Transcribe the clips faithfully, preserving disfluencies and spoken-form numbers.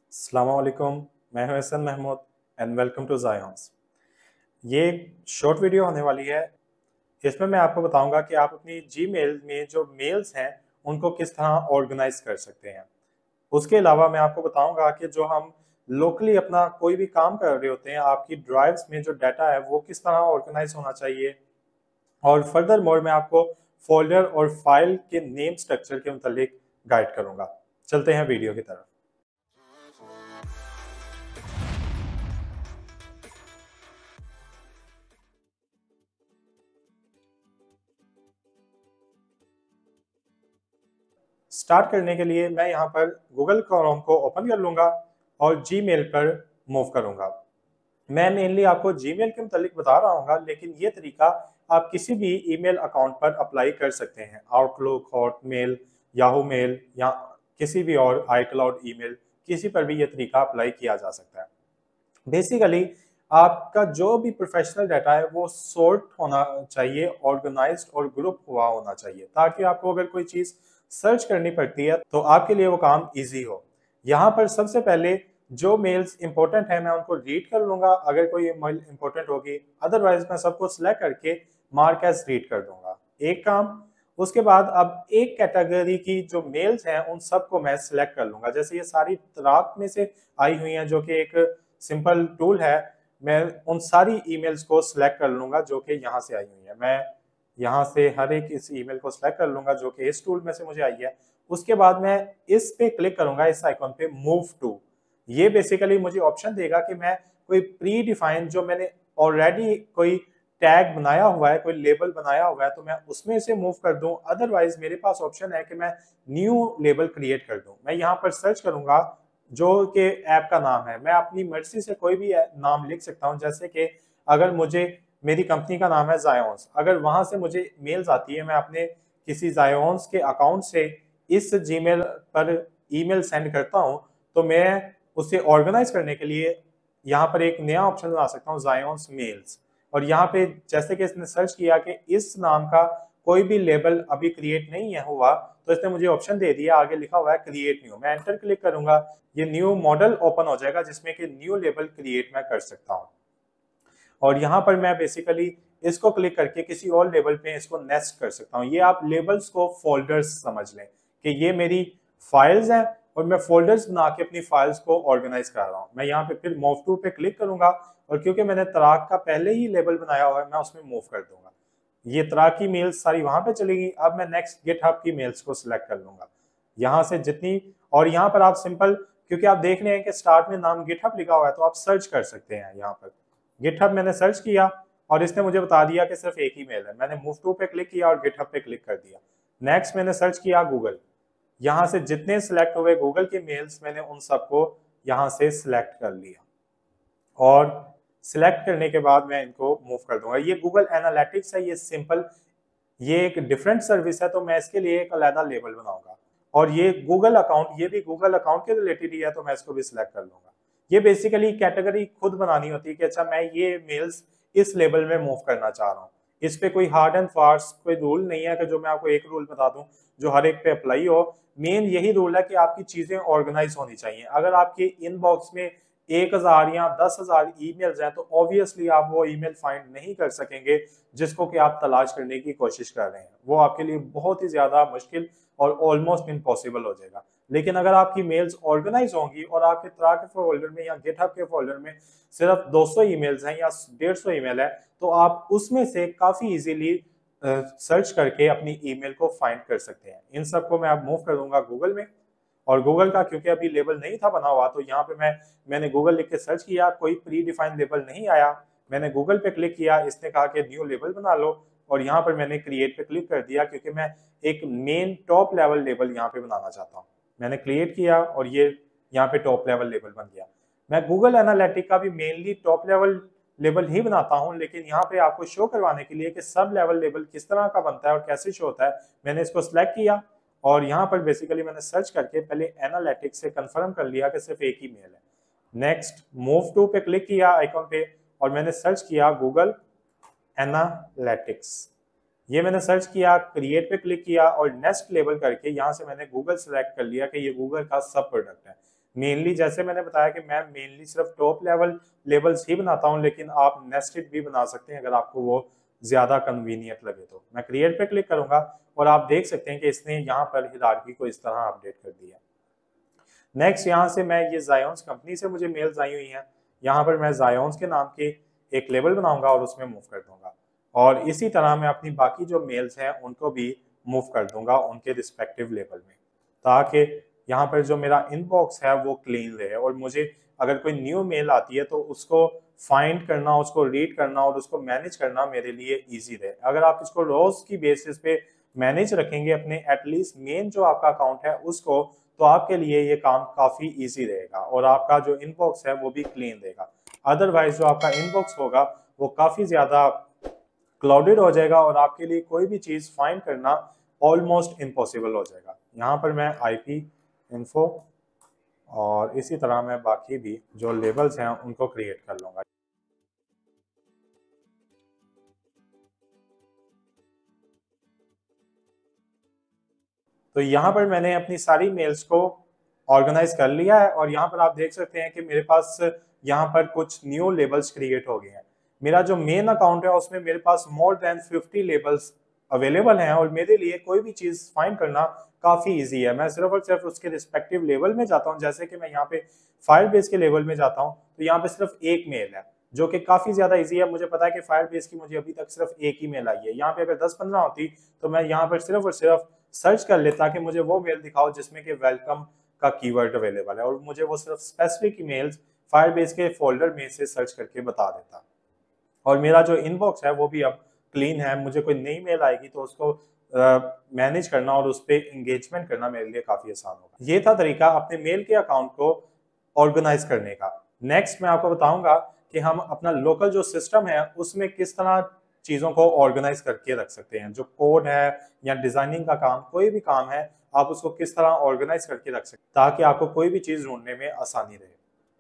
अस्सलाम वालेकुम, मैं हूं Ehsan Mahmood and welcome to Zions. ये एक शॉर्ट वीडियो होने वाली है। इसमें मैं आपको बताऊंगा कि आप अपनी जीमेल में जो मेल्स हैं उनको किस तरह ऑर्गेनाइज कर सकते हैं। उसके अलावा मैं आपको बताऊंगा कि जो हम लोकली अपना कोई भी काम कर रहे होते हैं, आपकी ड्राइव्स में जो डाटा है वो किस तरह ऑर्गेनाइज होना चाहिए। और फर्दर मोर मैं आपको फोल्डर और फाइल के नेम स्ट्रक्चर के मुतालिक गाइड करूंगा। चलते हैं वीडियो की तरफ। स्टार्ट करने के लिए मैं यहाँ पर गूगल क्रोम को ओपन कर लूंगा और जीमेल पर मूव करूंगा। मैं मेनली आपको जीमेल के मुतालिक बता रहा हूँ, लेकिन ये तरीका आप किसी भी ईमेल अकाउंट पर अप्लाई कर सकते हैं। आउटलुक, हॉटमेल, याहू मेल या किसी भी और आई क्लाउड ईमेल, किसी पर भी ये तरीका अप्लाई किया जा सकता है। बेसिकली आपका जो भी प्रोफेशनल डाटा है वो सॉर्ट होना चाहिए, ऑर्गेनाइज्ड और ग्रुप हुआ होना चाहिए, ताकि आपको अगर कोई चीज सर्च करनी पड़ती है तो आपके लिए वो काम इजी हो। यहाँ पर सबसे पहले जो मेल्स इंपॉर्टेंट है मैं उनको रीड कर लूंगा अगर कोई मेल इंपॉर्टेंट होगी, अदरवाइज मैं सबको सिलेक्ट करके मार्क एज रीड कर दूंगा। एक काम। उसके बाद अब एक कैटेगरी की जो मेल्स हैं उन सबको मैं सिलेक्ट कर लूंगा। जैसे ये सारी तराक में से आई हुई हैं जो कि एक सिंपल टूल है, मैं उन सारी ईमेल्स को सिलेक्ट कर लूंगा जो कि यहाँ से आई हुई है। मैं यहाँ से हर एक इस ईमेल को सिलेक्ट कर लूंगा जो कि इस टूल में से मुझे आई है। उसके बाद मैं इस पे क्लिक करूंगा, इस आइकॉन पे मूव टू। ये बेसिकली मुझे ऑप्शन देगा कि मैं कोई प्री डिफाइंड जो मैंने ऑलरेडी कोई टैग बनाया हुआ है, कोई लेबल बनाया हुआ है, तो मैं उसमें से मूव कर दूं। अदरवाइज मेरे पास ऑप्शन है कि मैं न्यू लेबल क्रिएट कर दूं। मैं यहाँ पर सर्च करूंगा जो कि ऐप का नाम है। मैं अपनी मर्जी से कोई भी नाम लिख सकता हूँ। जैसे कि अगर मुझे, मेरी कंपनी का नाम है ज़ायोंस, अगर वहां से मुझे मेल्स आती है, मैं अपने किसी ज़ायोंस के अकाउंट से इस जीमेल पर ईमेल सेंड करता हूं, तो मैं उसे ऑर्गेनाइज करने के लिए यहाँ पर एक नया ऑप्शन बना सकता हूँ, ज़ायोंस मेल्स। और यहाँ पे जैसे कि इसने सर्च किया कि इस नाम का कोई भी लेबल अभी क्रिएट नहीं है हुआ, तो इसने मुझे ऑप्शन दे दिया, आगे लिखा हुआ है क्रिएट न्यू। मैं एंटर क्लिक करूंगा, ये न्यू मॉडल ओपन हो जाएगा जिसमें कि न्यू लेबल क्रिएट मैं कर सकता हूँ। और यहाँ पर मैं बेसिकली इसको क्लिक करके किसी और लेबल पे इसको नेस्ट कर सकता हूँ। ये आप लेबल्स को फोल्डर्स समझ लें कि ये मेरी फाइल्स हैं और मैं फोल्डर्स बना के अपनी फाइल्स को ऑर्गेनाइज कर रहा हूँ। मैं यहाँ पे फिर मूव टू पे क्लिक करूंगा और क्योंकि मैंने तराक का पहले ही लेबल बनाया हुआ है, मैं उसमें मूव कर दूंगा। ये तराक की मेल्स सारी वहां पे चलेगी। अब मैं नेक्स्ट गिटहब की मेल्स को सिलेक्ट कर लूंगा यहाँ से जितनी। और यहाँ पर आप सिंपल, क्योंकि आप देख रहे हैं कि स्टार्ट में नाम गिटहब लिखा हुआ है, तो आप सर्च कर सकते हैं। यहाँ पर गिटहब मैंने सर्च किया और इसने मुझे बता दिया कि सिर्फ एक ही मेल है। मैंने मूव टू पे क्लिक किया और गिटहब पे क्लिक कर दिया। नेक्स्ट मैंने सर्च किया गूगल। यहाँ से जितने सिलेक्ट हुए गूगल के मेल्स, मैंने उन सबको यहाँ से सिलेक्ट कर लिया और सिलेक्ट करने के बाद मैं इनको मूव कर दूंगा। ये गूगल एनालिटिक्स है, ये सिंपल, ये एक डिफरेंट सर्विस है, तो मैं इसके लिए एक अलग लेबल बनाऊंगा। और ये गूगल अकाउंट, ये भी गूगल अकाउंट के रिलेटेड ही है, तो मैं इसको भी सिलेक्ट कर लूंगा। ये बेसिकली कैटेगरी खुद बनानी होती है कि अच्छा मैं ये मेल्स इस लेवल में मूव करना चाह रहा हूँ। इस पे कोई हार्ड एंड फास्ट कोई रूल नहीं है कि जो मैं आपको एक रूल बता दूं जो हर एक पे अप्लाई हो। मेन यही रूल है कि आपकी चीजें ऑर्गेनाइज होनी चाहिए। अगर आपके इनबॉक्स में एक हजार या दस हजार ईमेल्स हैं तो ऑब्वियसली आप वो ईमेल फाइंड नहीं कर सकेंगे जिसको कि आप तलाश करने की कोशिश कर रहे हैं। वो आपके लिए बहुत ही ज्यादा मुश्किल और ऑलमोस्ट इम्पॉसिबल हो जाएगा। लेकिन अगर आपकी मेल्स ऑर्गेनाइज होंगी और आपके तरह के फोल्डर में या गिटहब के फोल्डर में सिर्फ दो सौ ईमेल्स हैं या डेढ़ सौ ईमेल है, तो आप उसमें से काफी इजीली सर्च करके अपनी ईमेल को फाइंड कर सकते हैं। इन सबको मैं अब मूव कर दूंगा गूगल में। और गूगल का क्योंकि अभी लेबल नहीं था बना हुआ, तो यहाँ पे मैं मैंने गूगल लिख के सर्च किया, कोई प्री डिफाइंड लेबल नहीं आया। मैंने गूगल पे क्लिक किया, इसने कहा कि न्यू लेबल बना लो, और यहाँ पर मैंने क्रिएट पे क्लिक कर दिया क्योंकि मैं एक मेन टॉप लेवल लेबल यहाँ पे बनाना चाहता हूँ। मैंने क्रिएट किया और ये यहाँ पे टॉप लेवल लेबल बन गया। मैं गूगल एनालिटिक का भी मेनली टॉप लेवल लेबल ही बनाता हूँ, लेकिन यहाँ पे आपको शो करवाने के लिए कि सब लेवल लेबल किस तरह का बनता है और कैसे शो होता है, मैंने इसको सिलेक्ट किया और यहाँ पर बेसिकली मैंने सर्च करके पहले एनालिटिक्स से कंफर्म कर लिया कि सिर्फ एक ही मेल है। नेक्स्ट मूव टू पे क्लिक किया आइकॉन पे और मैंने सर्च किया गूगल एनालिटिक्स। ये मैंने सर्च किया, क्रिएट पे क्लिक किया और नेक्स्ट लेबल करके यहाँ से मैंने गूगल सेलेक्ट कर लिया कि ये गूगल का सब प्रोडक्ट है। मेनली जैसे मैंने बताया कि मैं मेनली सिर्फ टॉप लेवल लेबल्स ही बनाता हूं, लेकिन आप नेस्टेड भी बना सकते हैं अगर आपको वो ज्यादा कन्वीनियंट लगे तो। मैं क्रिएट पे क्लिक करूंगा और आप देख सकते हैं कि इसने यहाँ पर हिरार्की को इस तरह अपडेट कर दिया। नेक्स्ट यहाँ से मैं ये जायोन्स कंपनी से मुझे मेल्स आई हुई हैं, यहाँ पर मैं जायोन्स के नाम के एक लेबल बनाऊंगा और उसमें मूव कर दूंगा, और इसी तरह मैं अपनी बाकी जो मेल्स हैं उनको भी मूव कर दूंगा उनके रिस्पेक्टिव लेबल में, ताकि यहाँ पर जो मेरा इनबॉक्स है वो क्लीन रहे और मुझे अगर कोई न्यू मेल आती है तो उसको फाइंड करना, उसको रीड करना और उसको मैनेज करना मेरे लिए इजी रहे। अगर आप इसको रोज की बेसिस पे मैनेज रखेंगे अपने एटलीस्ट मेन जो आपका अकाउंट है उसको, तो आपके लिए ये काम काफी इजी रहेगा और आपका जो इनबॉक्स है वो भी क्लीन रहेगा। अदरवाइज जो आपका इनबॉक्स होगा वो काफी ज्यादा क्लाउडेड हो जाएगा और आपके लिए कोई भी चीज फाइंड करना ऑलमोस्ट इम्पॉसिबल हो जाएगा। यहाँ पर मैं आईपी इन्फो और इसी तरह मैं बाकी भी जो लेबल्स हैं उनको क्रिएट कर लूंगा। तो यहाँ पर मैंने अपनी सारी मेल्स को ऑर्गेनाइज कर लिया है और यहाँ पर आप देख सकते हैं कि मेरे पास यहाँ पर कुछ न्यू लेबल्स क्रिएट हो गए हैं। मेरा जो मेन अकाउंट है उसमें मेरे पास more than fifty labels available हैं और मेरे लिए कोई भी चीज फाइंड करना काफी इजी है। मैं सिर्फ और सिर्फ उसके रिस्पेक्टिव लेवल में जाता हूँ, जैसे कि मैं यहाँ पे फायरबेस के लेवल में जाता हूँ तो यहाँ पे सिर्फ एक मेल है जो कि काफी ज्यादा इजी है। मुझे पता है कि फायरबेस की मुझे अभी तक सिर्फ एक ही मेल आई है। यहाँ पे अगर दस पंद्रह होती तो मैं यहाँ पर सिर्फ और सिर्फ सर्च कर लेता कि मुझे वो मेल दिखाओ जिसमें कि वेलकम का कीवर्ड अवेलेबल है और मुझे वो सिर्फ स्पेसिफिक ईमेल्स फायरबेस के फोल्डर में से सर्च करके बता देता। और मेरा जो इनबॉक्स है वो भी अब क्लीन है। मुझे कोई नई मेल आएगी तो उसको मैनेज uh, करना और उस पर एंगेजमेंट करना मेरे लिए काफी आसान होगा। ये था तरीका अपने मेल के अकाउंट को ऑर्गेनाइज करने का। नेक्स्ट मैं आपको बताऊंगा कि हम अपना लोकल जो सिस्टम है उसमें किस तरह चीजों को ऑर्गेनाइज करके रख सकते हैं। जो कोड है या डिजाइनिंग का काम, कोई भी काम है, आप उसको किस तरह ऑर्गेनाइज करके रख सकते हैं ताकि आपको कोई भी चीज ढूंढने में आसानी रहे।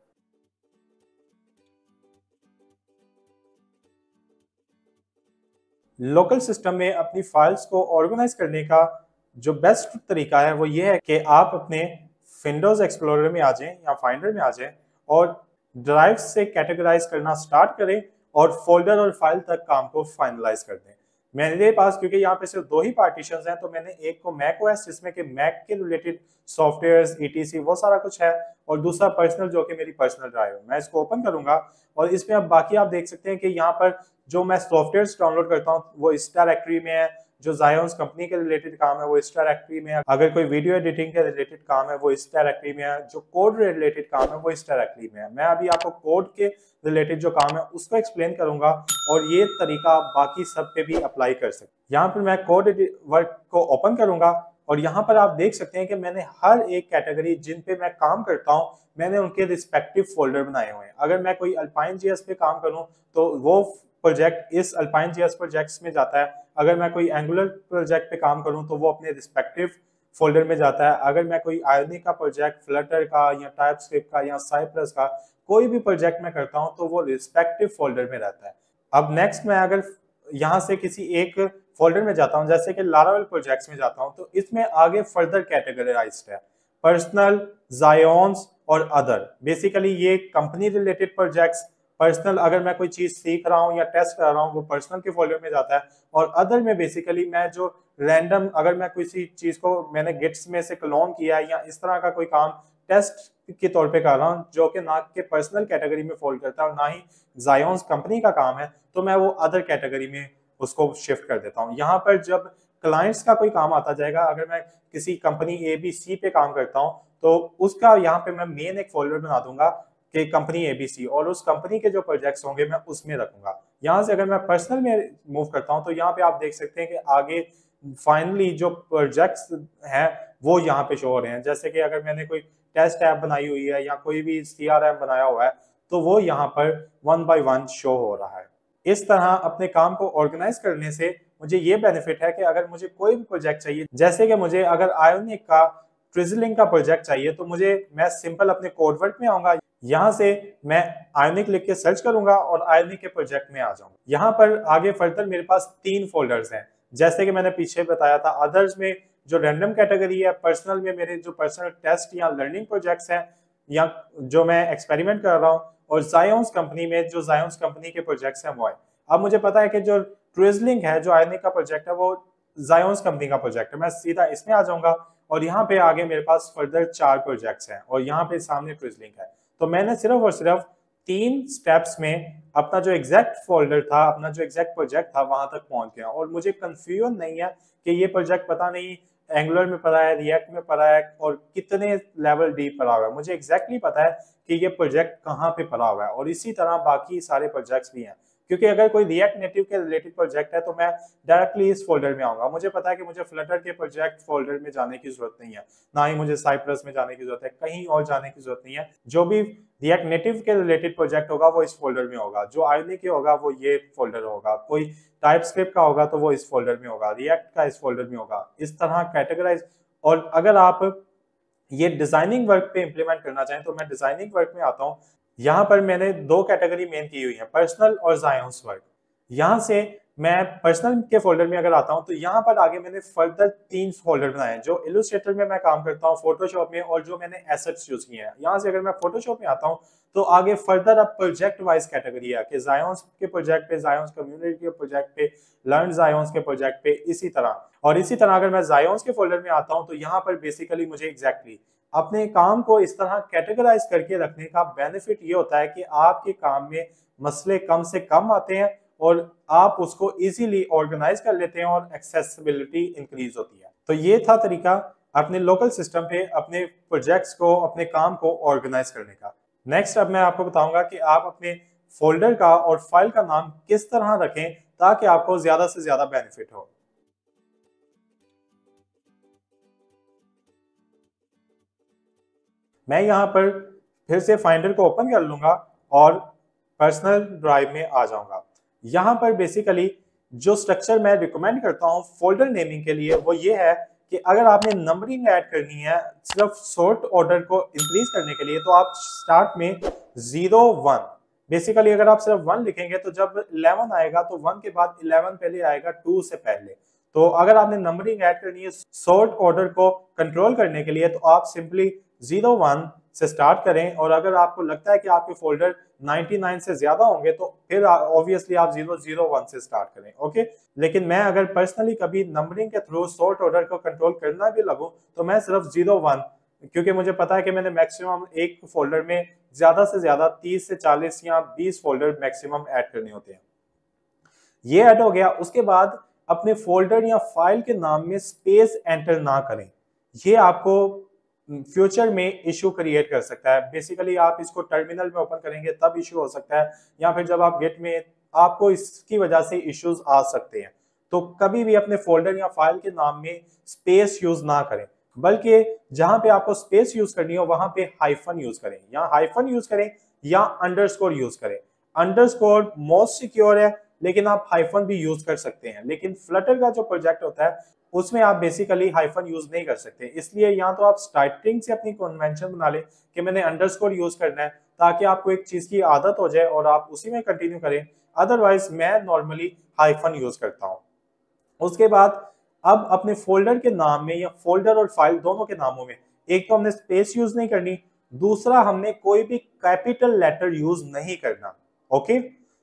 लोकल सिस्टम में अपनी फाइल्स को ऑर्गेनाइज करने का जो बेस्ट तरीका है वो ये है कि आप अपने विंडोज एक्सप्लोरर में आ जाएं या फाइंडर में आ जाएं और ड्राइव से कैटेगराइज करना स्टार्ट करें और फोल्डर और फाइल तक काम को फाइनलाइज कर दें। मेरे पास क्योंकि यहाँ पे सिर्फ दो ही पार्टीशंस हैं तो मैंने एक को मैक ओएस जिसमें कि मैक के रिलेटेड सॉफ्टवेयर्स ईटीसी वो सारा कुछ है और दूसरा पर्सनल जो कि मेरी पर्सनल ड्राइव है। मैं इसको ओपन करूंगा और इसमें अब बाकी आप देख सकते हैं कि यहाँ पर जो मैं सॉफ्टवेयर्स डाउनलोड करता हूँ वो इस डायरेक्टरी में है, जो जायोन्स कंपनी के रिलेटेड काम है वो इस डायरेक्टरी में है, अगर कोई वीडियो एडिटिंग के रिलेटेड काम है वो इस डायरेक्टरी में है, जो कोड रिलेटेड काम है वो इस डायरेक्टरी में है। मैं अभी आपको कोड के रिलेटेड जो काम है उसको एक्सप्लेन करूंगा और ये तरीका आप बाकी सब पे भी अप्लाई कर सकते हैं। यहाँ पर मैं कोड वर्क को ओपन करूंगा और यहाँ पर आप देख सकते हैं कि मैंने हर एक कैटेगरी जिन पे मैं काम करता हूँ मैंने उनके रिस्पेक्टिव फोल्डर बनाए हुए हैं। अगर मैं कोई अल्पाइन जीएस पे काम करूँ तो वो प्रोजेक्ट इस अल्पाइन जीएस प्रोजेक्ट्स में जाता है। अगर मैं कोई एंगुलर प्रोजेक्ट पे काम करूं तो वो अपने रिस्पेक्टिव फोल्डर में जाता है। अगर मैं कोई आयोनिक का प्रोजेक्ट, फ्लटर का या टाइपस्क्रिप्ट का या साइप्रस का कोई भी प्रोजेक्ट में करता हूं तो वो रिस्पेक्टिव फोल्डर में रहता है। अब नेक्स्ट मैं अगर यहाँ से किसी एक फोल्डर में जाता हूँ जैसे कि लारावेल प्रोजेक्ट्स में जाता हूँ तो इसमें आगे फर्दर कैटेगराइज्ड है पर्सनल, जायोन्स और अदर। बेसिकली ये कंपनी रिलेटेड प्रोजेक्ट्स, पर्सनल अगर मैं कोई चीज सीख रहा हूँ या टेस्ट कर रहा हूँ वो पर्सनल के फोल्डर में जाता है और अदर में बेसिकली मैं जो रैंडम अगर मैं किसी चीज को मैंने गिट्स में से क्लोन किया है या इस तरह का कोई काम टेस्ट के तौर पे कर रहा हूँ जो कि ना के पर्सनल कैटेगरी में फॉल करता है और ना ही जायोन्स कंपनी का काम है तो मैं वो अदर कैटेगरी में उसको शिफ्ट कर देता हूँ। यहाँ पर जब क्लाइंट्स का कोई काम आता जाएगा, अगर मैं किसी कंपनी ए बी सी पे काम करता हूँ तो उसका यहाँ पे मैं मेन एक फोल्डर बना दूंगा कि कंपनी एबीसी और उस कंपनी के जो प्रोजेक्ट्स होंगे मैं उसमें रखूंगा। यहाँ से अगर मैं पर्सनल में मूव करता हूँ तो यहाँ पे आप देख सकते हैं कि आगे फाइनली जो प्रोजेक्ट्स हैं वो यहाँ पे शो हो रहे हैं। जैसे कि अगर मैंने कोई टेस्ट ऐप बनाई हुई है या कोई भी सीआरएम बनाया हुआ है तो वो यहाँ पर वन बाय वन शो हो रहा है। इस तरह अपने काम को ऑर्गेनाइज करने से मुझे ये बेनिफिट है कि अगर मुझे कोई भी प्रोजेक्ट चाहिए, जैसे कि मुझे अगर आयोनिक का ट्रिजलिंग का प्रोजेक्ट चाहिए तो मुझे मैं सिंपल अपने कोडवर्क में आऊंगा, यहाँ से मैं आयोनिक लिख के सर्च करूंगा और आयोनिक के प्रोजेक्ट में आ जाऊंगा। यहाँ पर आगे फर्दर मेरे पास तीन फोल्डर्स हैं जैसे कि मैंने पीछे बताया था। अदर्स में जो रैंडम कैटेगरी है, पर्सनल में मेरे जो पर्सनल टेस्ट या लर्निंग प्रोजेक्ट्स हैं, या जो मैं एक्सपेरिमेंट कर रहा हूँ, और जायोन्स कंपनी में जो जायोन्स कंपनी के प्रोजेक्ट्स हैं वो है। अब मुझे पता है कि जो ट्विज़लिंक है, जो आयनिक का प्रोजेक्ट है, वो जायोन्स कंपनी का प्रोजेक्ट है। मैं सीधा इसमें आ जाऊंगा और यहाँ पे आगे मेरे पास फर्दर चार प्रोजेक्ट्स हैं और यहाँ पे सामने ट्विज़लिंक है। तो मैंने सिर्फ और सिर्फ तीन स्टेप्स में अपना जो एग्जैक्ट फोल्डर था, अपना जो एग्जैक्ट प्रोजेक्ट था, वहां तक पहुंच गया। और मुझे कंफ्यूजन नहीं है कि ये प्रोजेक्ट पता नहीं एंगुलर में पड़ा है, रिएक्ट में पड़ा है और कितने लेवल डीप पड़ा हुआ है। मुझे एग्जैक्टली पता है कि ये प्रोजेक्ट कहाँ पे पड़ा हुआ है। और इसी तरह बाकी सारे प्रोजेक्ट्स भी हैं, क्योंकि अगर कोई रिएक्ट नेटिव के रिलेटेड प्रोजेक्ट है तो मैं डायरेक्टली इस फोल्डर में आऊंगा। मुझे पता है कि मुझे फ्लटर के प्रोजेक्ट फोल्डर में जाने की जरूरत नहीं है, ना ही मुझे साइप्रस में जाने की जरूरत है, कहीं और जाने की जरूरत नहीं है। जो भी रिएक्ट नेटिव के रिलेटेड प्रोजेक्ट होगा वो इस फोल्डर में होगा, जो आईओनिक के होगा वो ये फोल्डर होगा, कोई टाइपस्क्रिप्ट का होगा तो वो इस फोल्डर में होगा, रिएक्ट का इस फोल्डर में होगा, इस तरह कैटेगराइज। और अगर आप ये डिजाइनिंग वर्क पे इंप्लीमेंट करना चाहें तो मैं डिजाइनिंग वर्क में आता हूँ। यहाँ पर मैंने दो कैटेगरी मेन की हुई है, पर्सनल और जायोन्स वर्क। यहाँ से मैं पर्सनल के फोल्डर में अगर आता हूँ तो यहाँ पर आगे मैंने फर्दर तीन फोल्डर बनाए हैं, जो इलस्ट्रेटर में मैं काम करता हूँ, फोटोशॉप में, और जो मैंने एसेट्स यूज किए हैं। यहाँ से अगर मैं फोटोशॉप में आता हूँ तो आगे फर्दर अब प्रोजेक्ट वाइज कैटेगरी है कि जायोन्स के प्रोजेक्ट पे, जायोन्स कम्युनिटी के प्रोजेक्ट पे, लर्न जायोन्स के प्रोजेक्ट पे, इसी तरह। और इसी तरह अगर मैं जायोन्स के फोल्डर में आता हूँ तो यहाँ पर बेसिकली मुझे एग्जैक्टली अपने काम को इस तरह कैटेगराइज करके रखने का बेनिफिट ये होता है कि आपके काम में मसले कम से कम आते हैं और आप उसको इजीली ऑर्गेनाइज कर लेते हैं और एक्सेसिबिलिटी इंक्रीज होती है। तो ये था तरीका अपने लोकल सिस्टम पे अपने प्रोजेक्ट्स को, अपने काम को ऑर्गेनाइज करने का। नेक्स्ट अब मैं आपको बताऊंगा कि आप अपने फोल्डर का और फाइल का नाम किस तरह रखें ताकि आपको ज्यादा से ज्यादा बेनिफिट हो। मैं यहाँ पर फिर से फाइंडर को ओपन कर लूंगा और पर्सनल ड्राइव में आ जाऊंगा। यहाँ पर बेसिकली जो स्ट्रक्चर मैं रिकमेंड करता हूँ फोल्डर नेमिंग के लिए वो ये है कि अगर आपने नंबरिंग ऐड करनी है सिर्फ सॉर्ट ऑर्डर को इंक्रीज करने के लिए, तो आप स्टार्ट में जीरो वन, बेसिकली अगर आप सिर्फ वन लिखेंगे तो जब इलेवन आएगा तो वन के बाद इलेवन पहले आएगा टू से पहले। तो अगर आपने नंबरिंग ऐड करनी है सॉर्ट ऑर्डर को कंट्रोल करने के लिए तो आप सिंपली जीरो वन से स्टार्ट करें। और अगर आपको लगता है कि आपके फोल्डर निन्यानवे से ज्यादा होंगे तो फिर ऑब्वियसली आप जीरो जीरो वन से स्टार्ट करें, ओके। लेकिन मैं अगर पर्सनली कभी नंबरिंग के थ्रू सॉर्ट ऑर्डर को कंट्रोल करना भी लगूं तो मैं सिर्फ जीरो वन, क्योंकि मुझे पता है कि मैंने मैक्सिमम एक फोल्डर में ज्यादा से ज्यादा तीस से चालीस या बीस फोल्डर मैक्सिमम ऐड करने होते हैं। ये ऐड हो गया। उसके बाद अपने फोल्डर या फाइल के नाम में स्पेस एंटर ना करें, ये आपको फ्यूचर में इशू क्रिएट कर सकता है। बेसिकली आप इसको टर्मिनल में ओपन करेंगे तब इशू हो सकता है, या फिर जब आप गेट में, आपको इसकी वजह से इश्यूज आ सकते हैं। तो कभी भी अपने फोल्डर या फाइल के नाम में स्पेस यूज ना करें, बल्कि जहां पे आपको स्पेस यूज करनी हो वहां पे हाइफन यूज करें, या हाइफन यूज करें या अंडरस्कोर यूज करें। अंडरस्कोर मोस्ट सिक्योर है लेकिन आप हाइफन भी यूज कर सकते हैं। लेकिन फ्लटर का जो प्रोजेक्ट होता है उसमें आप बेसिकली हाइफन यूज नहीं कर सकते, इसलिए यहाँ तो आप स्टार्टिंग से अपनी कन्वेंशन बना ले कि मैंने अंडरस्कोर यूज करना है, ताकि आपको एक चीज की आदत हो जाए और आप उसी में कंटिन्यू करें। अदरवाइज मैं नॉर्मली हाइफन यूज करता हूँ। उसके बाद अब अपने फोल्डर के नाम में या फोल्डर और फाइल दोनों के नामों में एक तो हमने स्पेस यूज नहीं करनी, दूसरा हमने कोई भी कैपिटल लेटर यूज नहीं करना, ओके।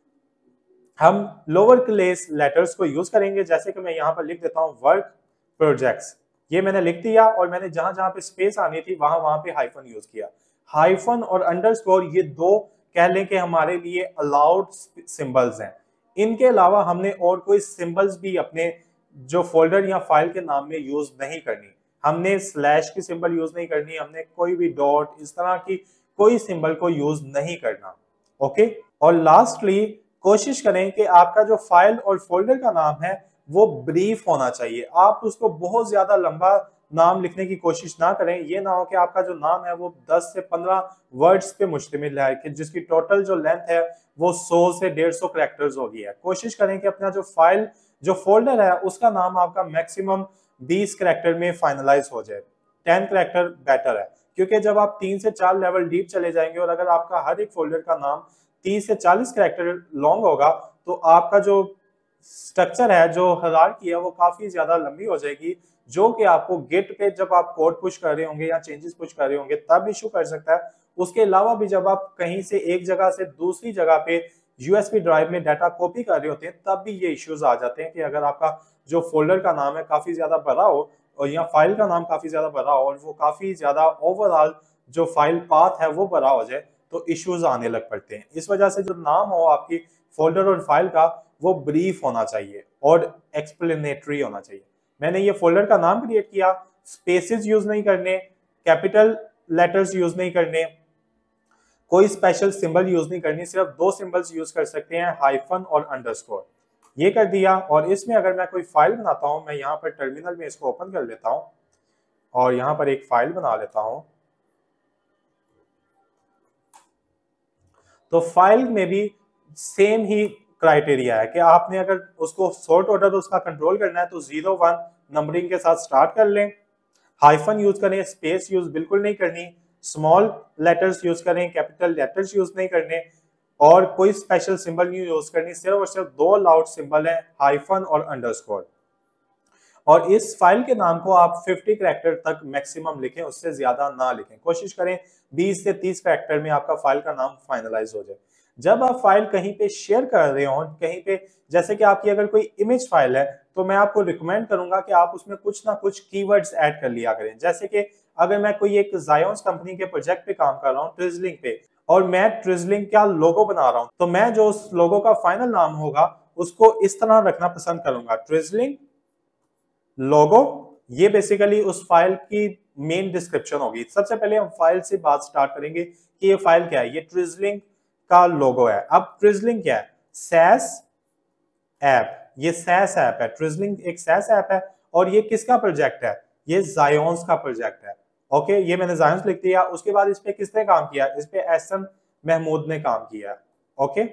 हम लोअर केस लेटर्स को यूज करेंगे, जैसे कि मैं यहाँ पर लिख देता हूँ वर्क प्रोजेक्ट्स, ये मैंने लिख दिया और मैंने जहां जहां पे स्पेस आनी थी वहां वहां पे हाइफन यूज किया। हाइफन और अंडरस्कोर ये दो कह लें कि हमारे लिए अलाउड सिंबल्स हैं। इनके अलावा हमने और कोई सिंबल्स भी अपने जो फोल्डर या फाइल के नाम में यूज नहीं करनी। हमने स्लैश की सिंबल यूज नहीं करनी, हमने कोई भी डॉट, इस तरह की कोई सिंबल को यूज नहीं करना, ओके। और लास्टली कोशिश करें कि आपका जो फाइल और फोल्डर का नाम है वो ब्रीफ होना चाहिए। आप उसको बहुत ज्यादा लंबा नाम लिखने की कोशिश ना करें। ये ना हो कि आपका जो नाम है वो दस से पंद्रह वर्ड्स पे मुश्तमिल है, कि जिसकी टोटल जो लेंथ है वो सौ से डेढ़ सौ कैरेक्टर्स होगी है। कोशिश करें कि अपना जो फाइल, जो फोल्डर है उसका नाम आपका मैक्सिमम बीस कैरेक्टर में फाइनलाइज हो जाए। टेन कैरेक्टर बेटर है, क्योंकि जब आप तीन से चार लेवल डीप चले जाएंगे और अगर आपका हर एक फोल्डर का नाम तीस से चालीस कैरेक्टर लॉन्ग होगा तो आपका जो स्ट्रक्चर है, जो हायरार्की है, वो काफी ज्यादा लंबी हो जाएगी, जो कि आपको गिट पे जब आप कोड पुश कर रहे होंगे या चेंजेस पुश कर रहे होंगे तब इशू कर सकता है। उसके अलावा भी जब आप कहीं से एक जगह से दूसरी जगह पे यूएसबी ड्राइव में डाटा कॉपी कर रहे होते हैं तब भी ये इश्यूज आ जाते हैं कि अगर आपका जो फोल्डर का नाम है काफी ज्यादा बड़ा हो और या फाइल का नाम काफी ज्यादा बड़ा हो और वो काफी ज्यादा ओवरऑल जो फाइल पाथ है वो बड़ा हो जाए तो इश्यूज आने लग पड़ते हैं। इस वजह से जो नाम हो आपकी फोल्डर और फाइल का वो ब्रीफ होना चाहिए और एक्सप्लेनेटरी होना चाहिए। मैंने ये फोल्डर का नाम क्रिएट किया, स्पेसेस यूज नहीं करने, कैपिटल लेटर्स यूज नहीं करने, कोई स्पेशल सिंबल यूज नहीं करनी, सिर्फ दो सिंबल्स यूज कर सकते हैं, हाइफन और अंडरस्कोर। ये कर दिया और इसमें अगर मैं कोई फाइल बनाता हूं, मैं यहाँ पर टर्मिनल में इसको ओपन कर लेता हूं और यहाँ पर एक फाइल बना लेता हूं। तो फाइल में भी सेम ही क्राइटेरिया है कि आपने अगर उसको सॉर्ट ऑर्डर उसका कंट्रोल करना है तो जीरो वन नंबरिंग के साथ स्टार्ट कर लें, हाइफन यूज करें, स्पेस यूज बिल्कुल नहीं करनी, स्मॉल लेटर्स यूज करें, कैपिटल लेटर्स यूज नहीं करने और कोई स्पेशल सिंबल नहीं यूज करनी, सिर्फ और सिर्फ दो लाउड सिंबल है, हाइफन और अंडरस्कोर। और इस फाइल के नाम को आप पचास कैरेक्टर तक मैक्सिमम लिखें, उससे ज्यादा ना लिखें, कोशिश करें बीस से तीस कैरेक्टर में आपका फाइल का नाम फाइनलाइज हो जाए। जब आप फाइल कहीं पे शेयर कर रहे हो, कहीं पे जैसे कि आपकी अगर कोई इमेज फाइल है तो मैं आपको रिकमेंड करूंगा कि आप उसमें कुछ ना कुछ कीवर्ड्स ऐड कर लिया करें। जैसे कि अगर मैं कोई एक जायोन्स कंपनी के प्रोजेक्ट पे काम कर रहा हूँ ट्रिजलिंग पे और मैं ट्रिजलिंग का लोगो बना रहा हूँ तो मैं जो उस लोगो का फाइनल नाम होगा उसको इस तरह रखना पसंद करूंगा, ट्रिजलिंग लोगो। ये बेसिकली उस फाइल की मेन डिस्क्रिप्शन होगी। सबसे पहले हम फाइल से बात स्टार्ट करेंगे कि ये फाइल क्या है। ये ट्रिजलिंग का लोगो है। अब ट्रिजलिंग क्या है? SaaS app. ये सैस ऐप है, ट्रिजलिंग एक सैस ऐप है और ये किसका प्रोजेक्ट है? ये जायोन्स का प्रोजेक्ट है। ओके, ये मैंने जायोन्स लिख दिया। उसके बाद इस पे किसने काम किया? इस पे एहसन महमूद ने काम किया। ओके,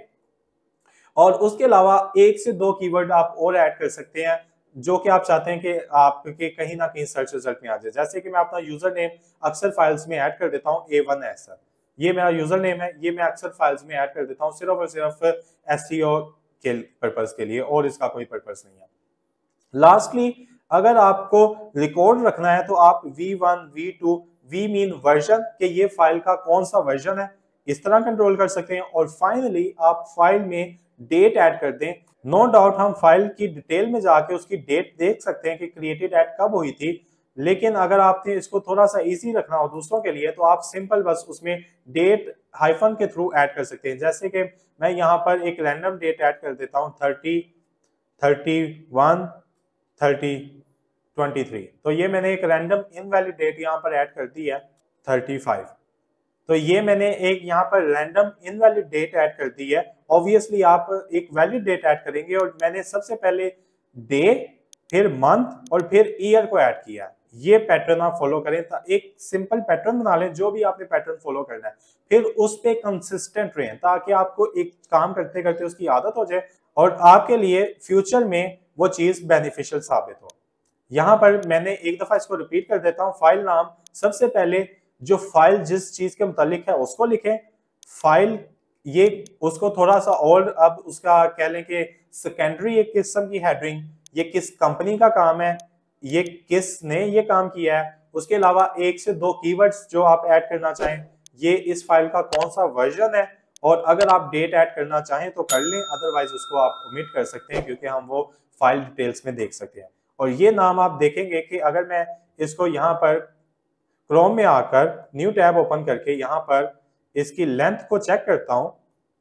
और उसके अलावा एक से दो कीवर्ड आप और ऐड कर सकते हैं जो कि आप चाहते हैं कि आपके कहीं ना कहीं सर्च रिजल्ट में आ जाए। जैसे कि मैं अपना यूजर नेम अक्सर फाइल्स में ऐड कर देता हूँ ए वन एहसन, ये मेरा यूजर नेम है, ये मैं अक्सर फाइल्स में ऐड कर देता हूँ सिर्फ और सिर्फ एसईओ के पर्पस के लिए और इसका कोई पर्पस नहीं है। लास्टली, अगर आपको रिकॉर्ड रखना है तो आप V one, V two, V mean version के ये फाइल का कौन सा वर्जन है इस तरह कंट्रोल कर सकते हैं। और फाइनली आप फाइल में डेट ऐड कर दें। नो डाउट हम फाइल की डिटेल में जाके उसकी डेट देख सकते हैं कि क्रिएटेड ऐड कब हुई थी, लेकिन अगर आपने इसको थोड़ा सा इजी रखना हो दूसरों के लिए तो आप सिंपल बस उसमें डेट हाइफन के थ्रू ऐड कर सकते हैं। जैसे कि मैं यहाँ पर एक रैंडम डेट ऐड कर देता हूँ thirty, thirty one, thirty, twenty three. तो ये मैंने एक रैंडम इनवैलिड डेट यहाँ पर ऐड कर दी है थर्टी फाइव। तो ये मैंने एक यहाँ पर रैंडम इनवैलिड डेट ऐड कर दी है। ऑब्वियसली आप एक वैलिड डेट ऐड करेंगे और मैंने सबसे पहले डे, फिर मंथ और फिर ईयर को ऐड किया। ये पैटर्न आप फॉलो करें, एक सिंपल पैटर्न बना लें जो भी आपने पैटर्न फॉलो करना है, फिर उस पे कंसिस्टेंट रहें ताकि आपको एक काम करते करते उसकी आदत हो जाए और आपके लिए फ्यूचर में वो चीज बेनिफिशियल साबित हो। यहाँ पर मैंने एक दफा इसको रिपीट कर देता हूँ। फाइल नाम सबसे पहले जो फाइल जिस चीज के मुतालिक है उसको लिखें। फाइल ये उसको थोड़ा सा और अब उसका कह लें कि सेकेंडरी एक किस्म की हेडरिंग, ये किस कंपनी का काम है, ये किसने ये काम किया है। उसके अलावा एक से दो कीवर्ड्स जो आप ऐड करना चाहें, ये इस फाइल का कौन सा वर्जन है, और अगर आप डेट ऐड करना चाहें तो कर लें, अदरवाइज उसको आप ओमिट कर सकते हैं क्योंकि हम वो फाइल डिटेल्स में देख सकते हैं। और ये नाम आप देखेंगे कि अगर मैं इसको यहाँ पर क्रोम में आकर न्यू टैब ओपन करके यहाँ पर इसकी लेंथ को चेक करता हूं,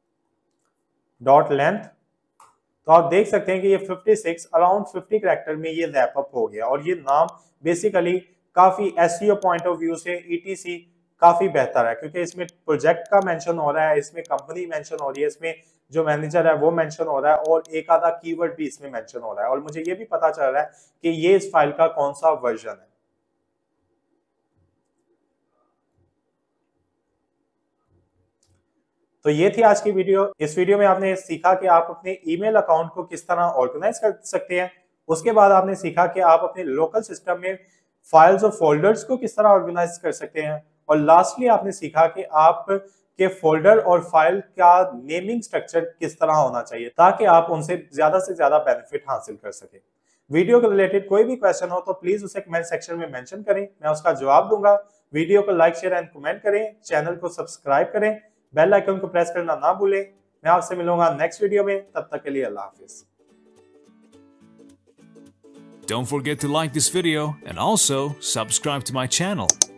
डॉट लेंथ, तो आप देख सकते हैं कि ये छप्पन अराउंड पचास कैरेक्टर में ये रैप अप हो गया। और ये नाम बेसिकली काफी एसईओ पॉइंट ऑफ व्यू से ईटीसी काफी बेहतर है क्योंकि इसमें प्रोजेक्ट का मेंशन हो रहा है, इसमें कंपनी मेंशन हो रही है, इसमें जो मैनेजर है वो मेंशन हो रहा है और एक आधा कीवर्ड भी इसमें मेंशन हो रहा है और मुझे ये भी पता चल रहा है कि ये इस फाइल का कौन सा वर्जन है। तो ये थी आज की वीडियो। इस वीडियो में आपने सीखा कि आप अपने ईमेल अकाउंट को किस तरह ऑर्गेनाइज कर सकते हैं। उसके बाद आपने सीखा कि आप अपने लोकल सिस्टम में फाइल्स और फोल्डर्स को किस तरह ऑर्गेनाइज कर सकते हैं। और लास्टली आपने सीखा कि आप के फोल्डर और फाइल का नेमिंग स्ट्रक्चर किस तरह होना चाहिए ताकि आप उनसे ज्यादा से ज्यादा बेनिफिट हासिल कर सके। वीडियो के रिलेटेड कोई भी क्वेश्चन हो तो प्लीज उसे कमेंट सेक्शन में मेंशन करें, मैं उसका जवाब दूंगा। वीडियो को लाइक शेयर एंड कमेंट करें, चैनल को सब्सक्राइब करें, बेल आइकन को प्रेस करना ना भूलें। मैं आपसे मिलूंगा नेक्स्ट वीडियो में, तब तक के लिए अल्लाह हाफिज। Don't forget to like this video and also subscribe to my channel.